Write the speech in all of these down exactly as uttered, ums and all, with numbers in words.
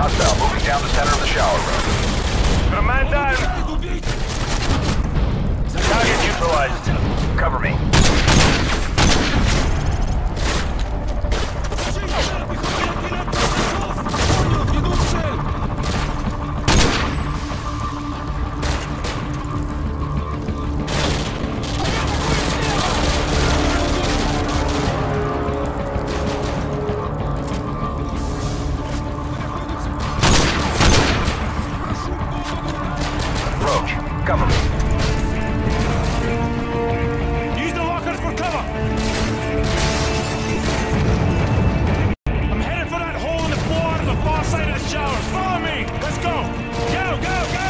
Hostile moving down the center of the shower room. Got a man down. Target neutralized. Cover me. Cover me. Use the lockers for cover! I'm headed for that hole in the floor on the far side of the showers. Follow me! Let's go! Go, go, go!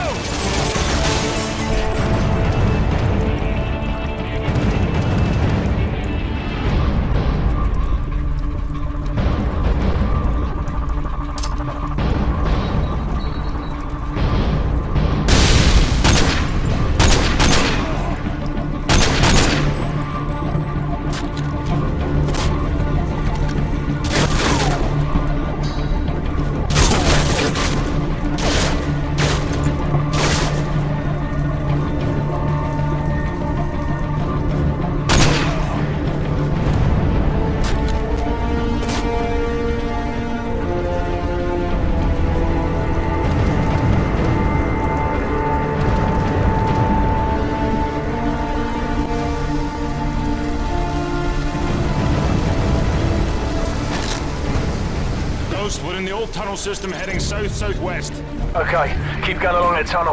We're in the old tunnel system heading south-southwest. Okay, keep going along that tunnel.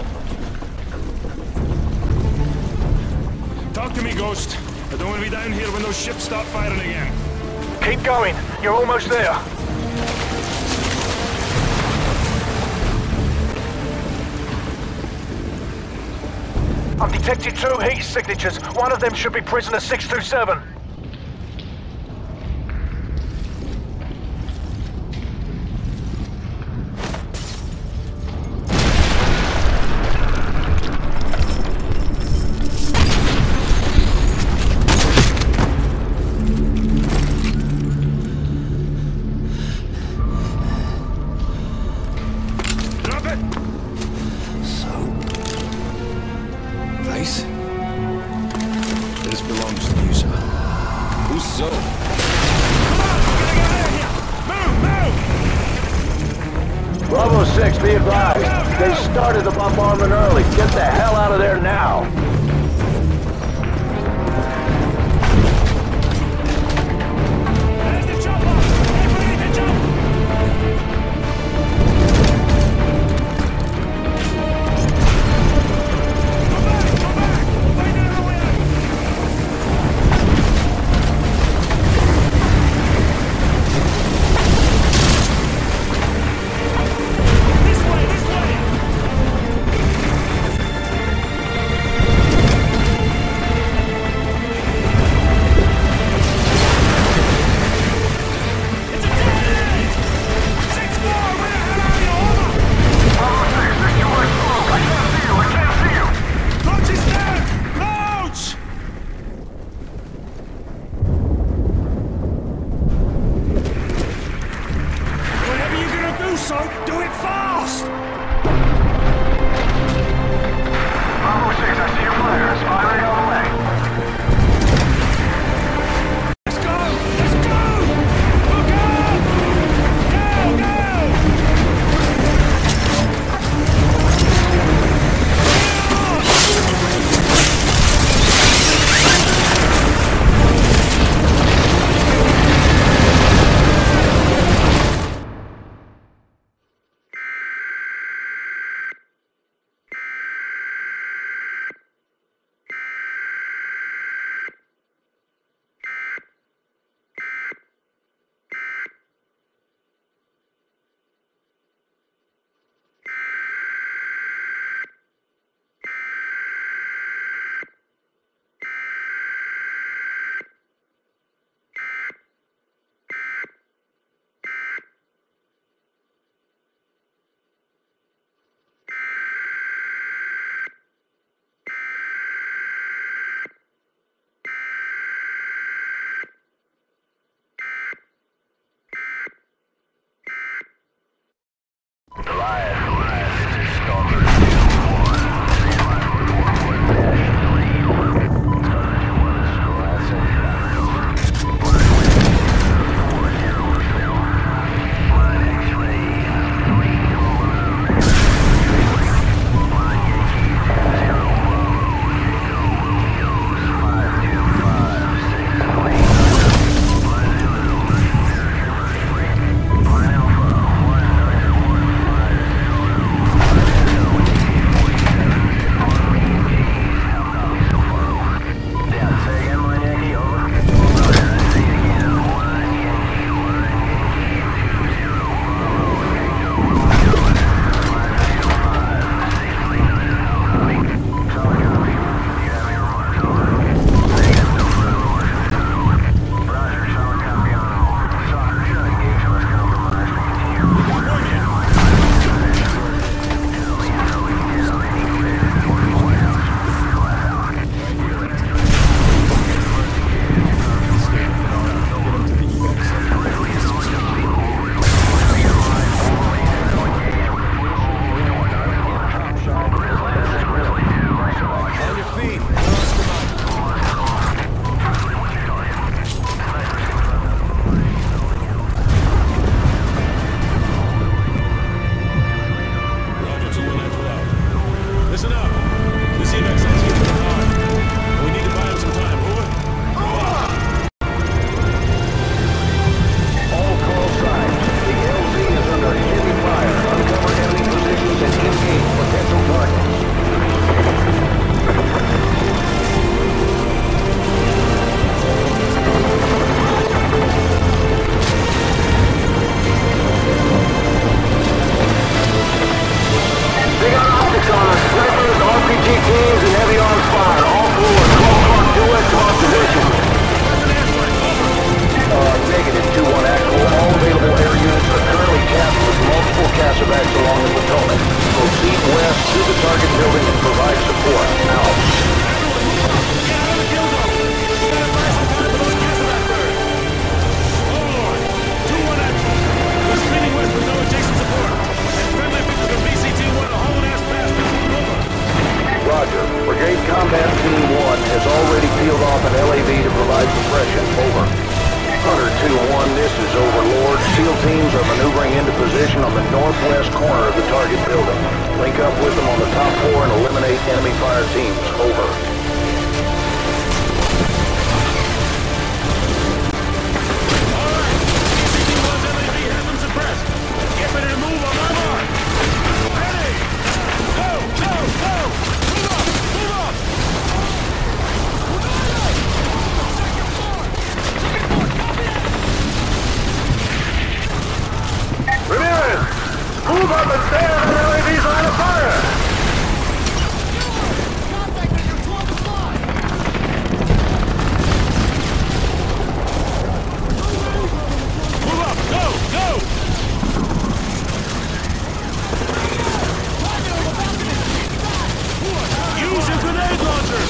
Talk to me, Ghost. I don't want to be down here when those ships start firing again. Keep going. You're almost there. I've detected two heat signatures. One of them should be prisoner six two seven. This belongs to you, sir. Who's so? Come on! We're gonna get out of here! Move! Move! Bravo six, be advised. Go, go, go. They started the bombardment early. Get the hell out of there now. There's the chopper! Get ready to jump! Go back! Go back! We'll find another way out! This way! This way! It's a dead end! six four! Where the hell are you? Over! Launch is down! Launch! Whatever you're gonna do, son, do it fast! Bravo six, I see your flares. Firing all the way. Let's go! Let's go! Look out! Go, go! are maneuvering into position on the northwest corner of the target building. Link up with them on the top floor and eliminate enemy fire teams. Over. Move up and stay on the L A V's line of fire! Move up! Go! Go! Use your grenade launcher!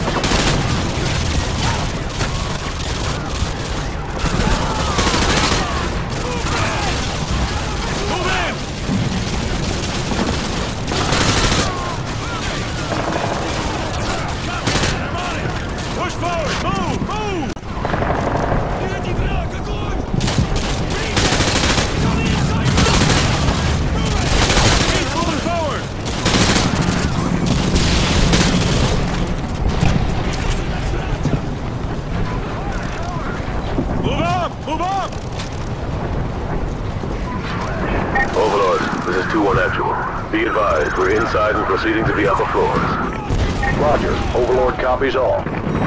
Be advised, we're inside and proceeding to the upper floors. Roger. Overlord copies all.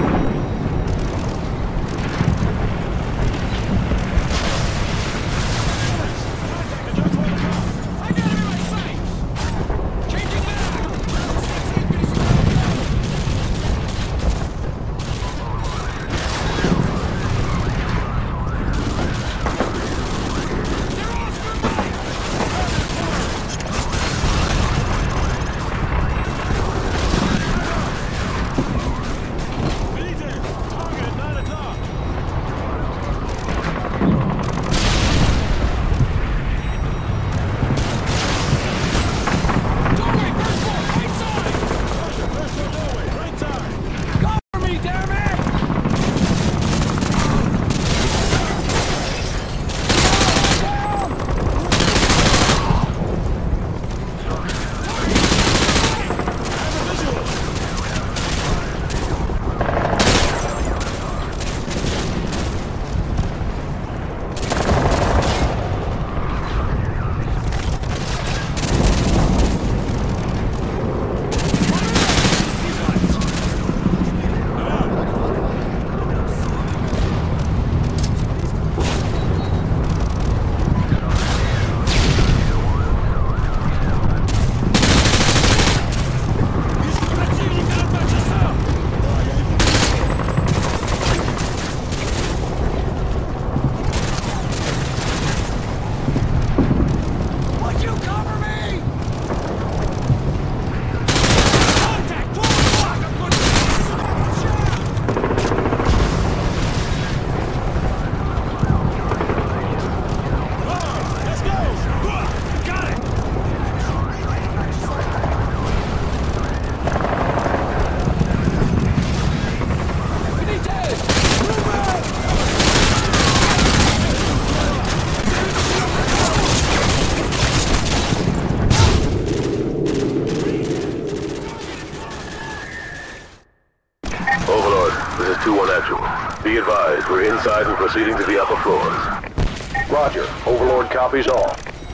Be advised, we're inside and proceeding to the upper floors. Roger. Overlord copies all.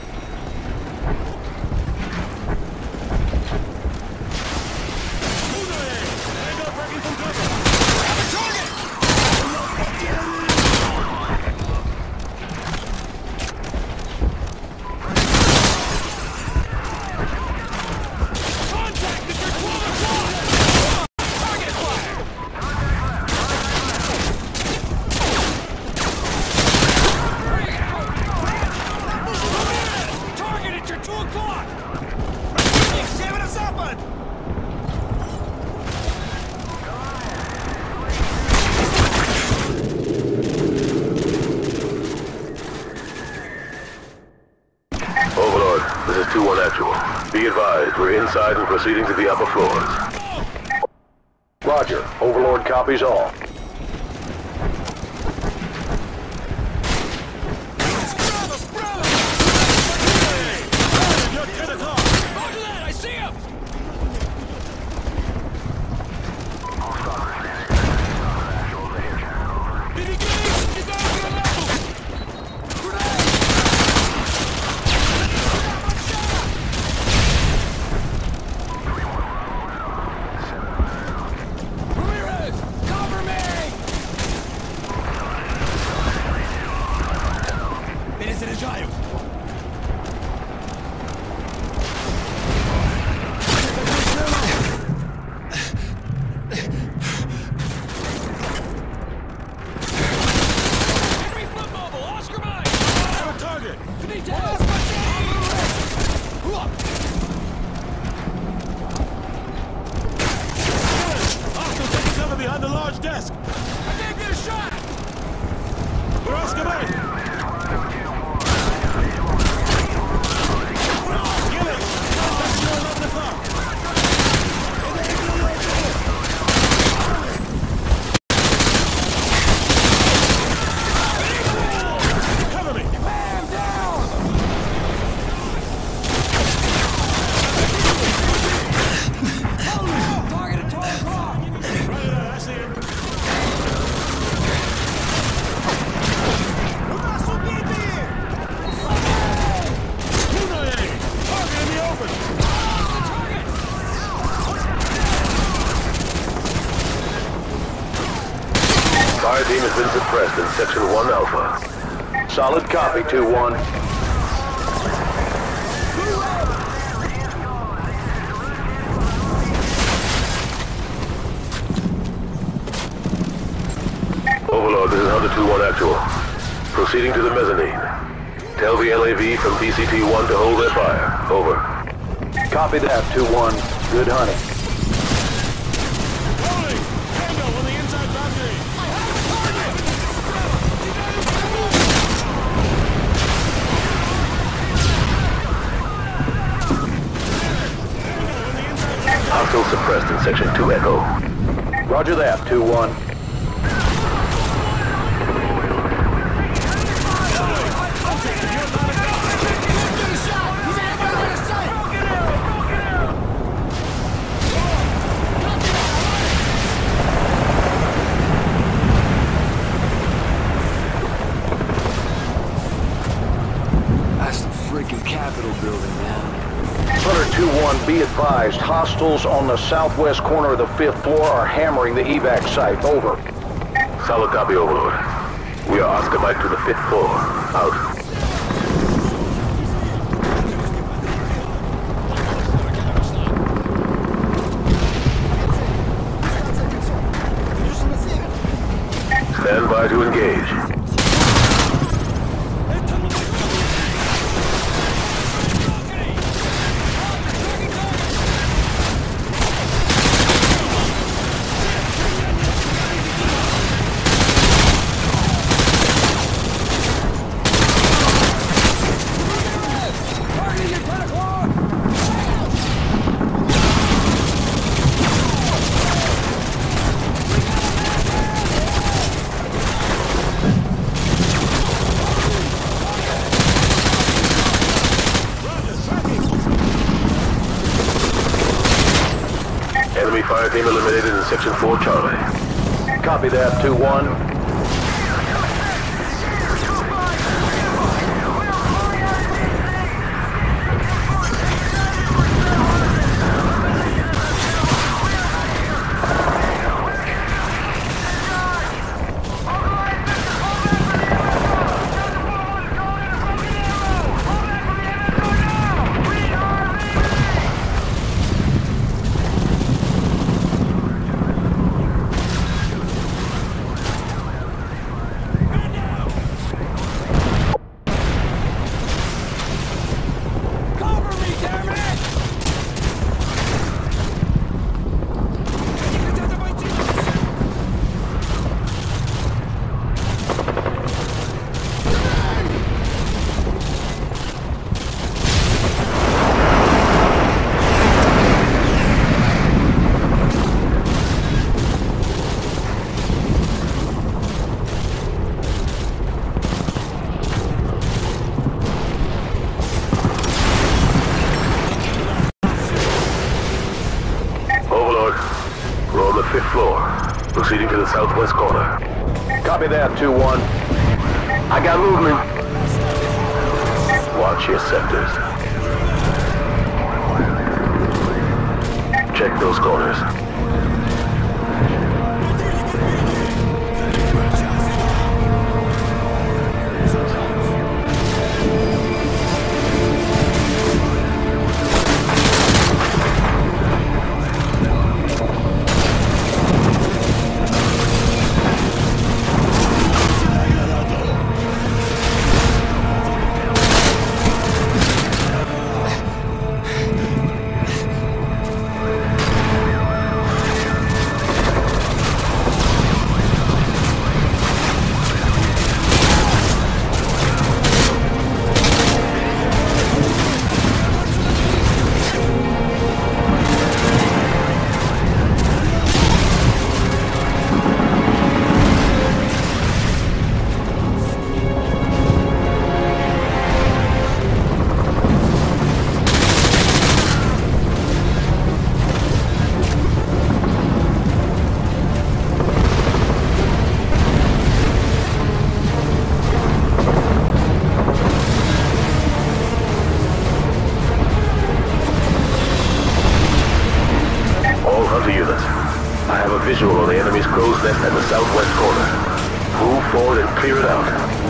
Be advised, we're inside and proceeding to the upper floors. Roger. Overlord copies all. fire team has been suppressed in Section one Alpha. Solid copy, two one. Overlord, this is Hunter two one actual. Proceeding to the mezzanine. Tell the L A V from B C T one to hold their fire. Over. Copy that, two one. Good hunting. Holy! Tango on the inside balcony! I have a target! Hostile suppressed in Section two Echo. Roger that, two one. Hunter two one, be advised, hostiles on the southwest corner of the fifth floor are hammering the evac site. Over. Solid copy, Overlord. We are Oscar Mike to the fifth floor. Out. Stand by to engage. Enemy fire team eliminated in Section four Charlie. Copy that, two one. Fifth floor. Proceeding to the southwest corner. Copy that, two one. I got movement. Watch your sectors. Check those corners. Visual on the enemy's crow's nest at the southwest corner. Move forward and clear it out.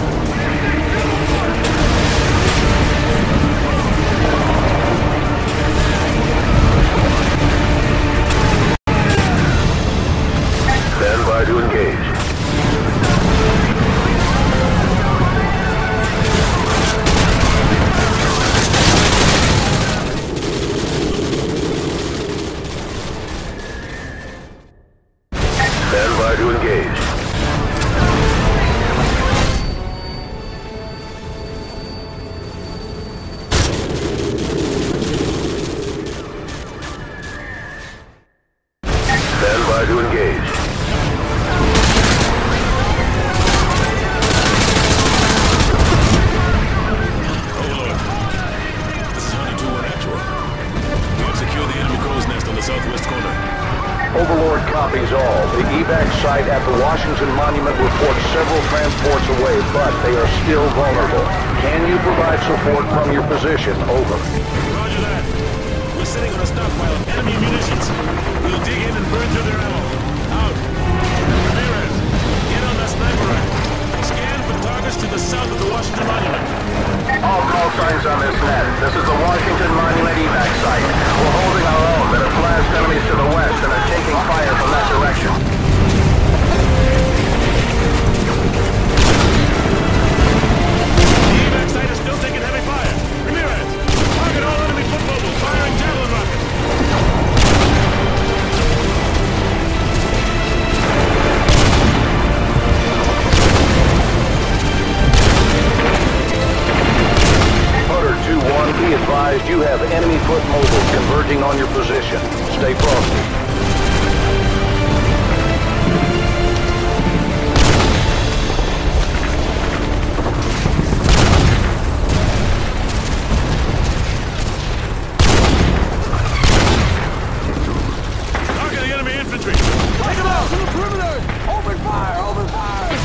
Stand by to engage. Stand by to engage. Stand by to engage. Overlord, this is Honey two one Actual. We have secured the enemy crow's nest on the southwest corner. Overlord copies all. The evac site at the Washington Monument reports several transports away, but they are still vulnerable. Can you provide support from your position? Over. Roger that. We're sitting on a stockpile of enemy munitions. We'll dig in and burn through their ammo. Out. Ramirez, get on that sniper rifle. Scan for targets to the south of the Washington Monument. All call signs on this net. This is the Washington Monument evac site. We're holding our own, but have flashed enemies to the west and are taking fire from that direction. The evac site is still taking heavy fire. Ramirez, target all enemy foot mobiles, firing javelin rockets. two one, be advised you have enemy foot mobiles converging on your position. Stay frosty. Targeting enemy infantry. Take them out! On the perimeter! Open fire! Open fire!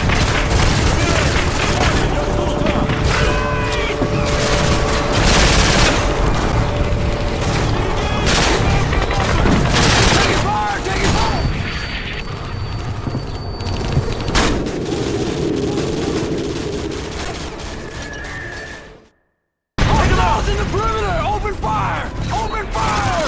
In the perimeter! Open fire! Open fire!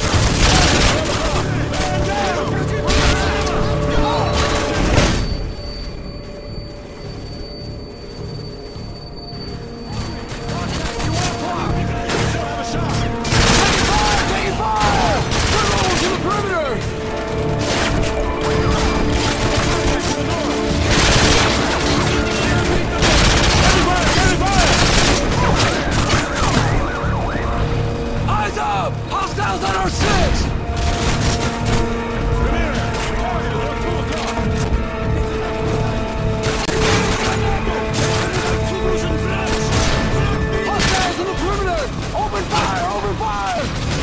Taking fire! Criminals in the perimeter! Eyes up! Hostiles on our six! Hostiles in the perimeter! Open fire! Open fire!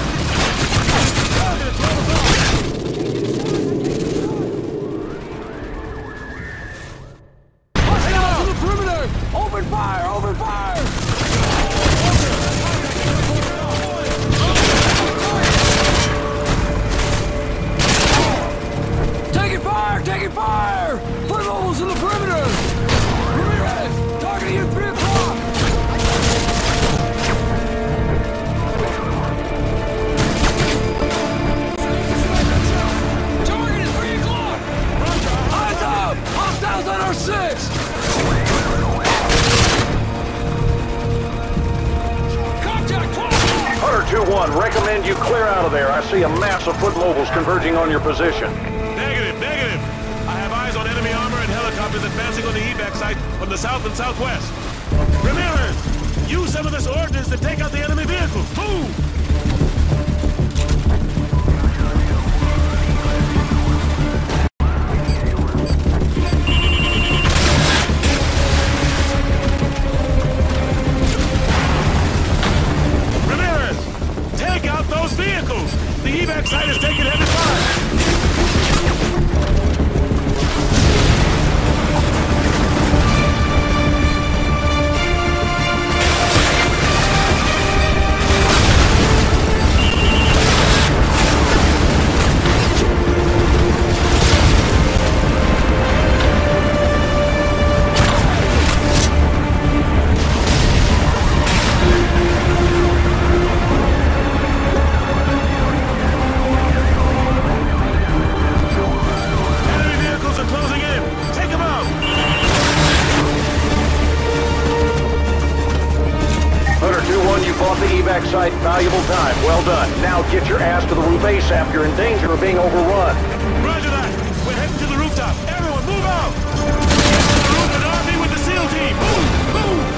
Hostiles in the perimeter! Open fire! Open fire! Taking fire! Taking fire! Foot mobiles in the perimeter! Ramirez! Targeting at three o'clock! Target at three o'clock! Eyes up! Hostiles on our six! Contact! Hunter two one, recommend you clear out of there. I see a mass of foot mobiles converging on your position. Negative, negative. I have eyes on enemy armor and helicopters advancing on the evac site from the south and southwest. Ramirez, use some of this ordnance to take out the enemy vehicles. Move! Ramirez, take out those vehicles. The evac site is taking heavy fire. bought the evac site valuable time. Well done. Now get your ass to the roof ASAP. You're in danger of being overrun. Roger that. We're heading to the rooftop. Everyone, move out! Get to the roof and arm me with the SEAL team. Move! Move!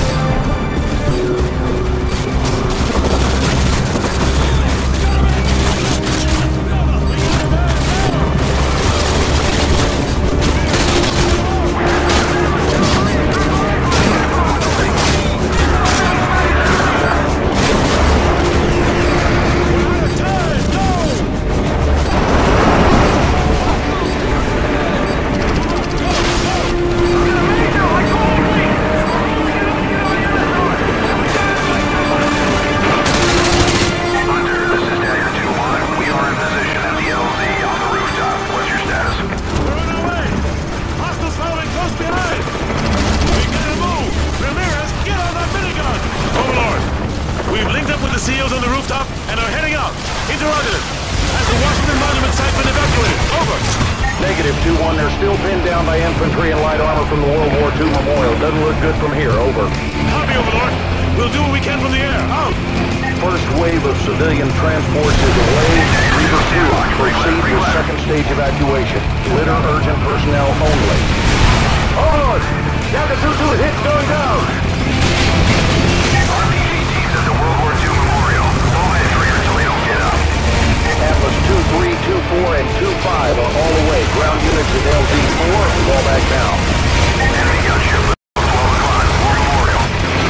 SEALs on the rooftop and are heading out. Interrogative. Has the Washington Monument site been evacuated? Over. Negative, two one. They're still pinned down by infantry and light armor from the World War Two memorial. Doesn't look good from here. Over. Copy, Overlord. We'll do what we can from the air. Out. First wave of civilian transports is away. Reaver two, proceed with second stage evacuation. Litter urgent personnel only. Overlord! Delta two two, hits going down! R P G teams at the World War Two memorial. Hold it for until they don't get up. Atlas two three, two four, and two five are all away. Ground units at L Z four, fall back down. Enemy gunship at twelve o'clock, War Memorial.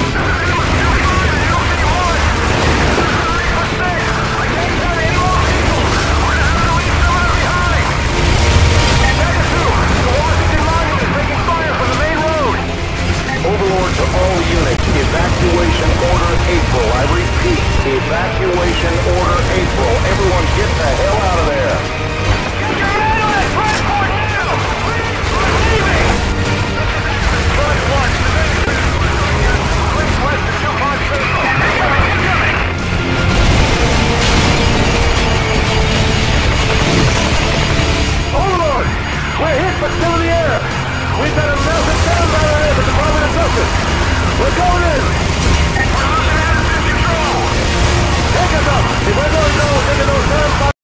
Overlord to all units, evacuation order April. I repeat, evacuation order April. Everyone get the hell out of there. Get your ambulance! Transport now! We're leaving! Front one, please west of two five six. Incoming, incoming! Overlord! We're hit but still in the air! We've got a massive down battery at the Department of Justice! We're going in! We're losing attitude control! Take us up! If we're going low, take those damn